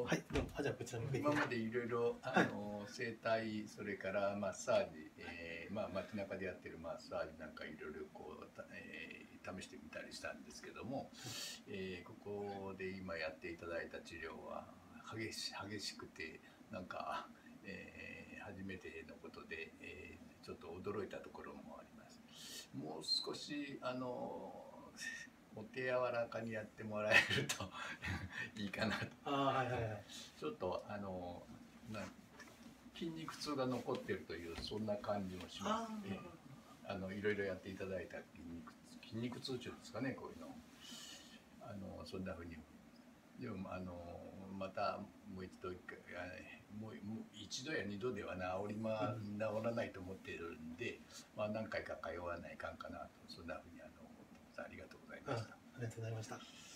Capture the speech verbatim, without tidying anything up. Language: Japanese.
はい、どうも。あ、じゃあこちらに。 今までいろいろあの、はい、整体、それからマッサージ、えー、まあ街中でやってるマッサージなんかいろいろこう、えー、試してみたりしたんですけども、えー、ここで今やっていただいた治療は激し激しくてなんか、えー、初めてのことで、えー、ちょっと驚いたところもあります。もう少しあのお手柔らかにやってもらえるといいかなと。 あ、はいはいはい。 ちょっとあのな筋肉痛が残ってるというそんな感じもします。あ、えー、あのいろいろやっていただいた筋肉筋肉痛中ですかね、こういうの。あのそんな風に。でもあのまたもう一度一回もう一度や二度では治りま、うん、治らないと思っているんで、まあ何回か通わないかんかなとそんな風にあの思ってます。ありがとうございました。 あ、ありがとうございました。